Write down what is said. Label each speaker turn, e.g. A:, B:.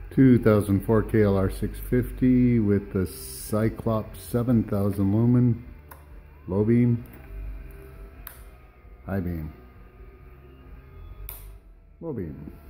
A: 2004 KLR650 with the Cyclops 7000 lumen, low beam, high beam, low beam.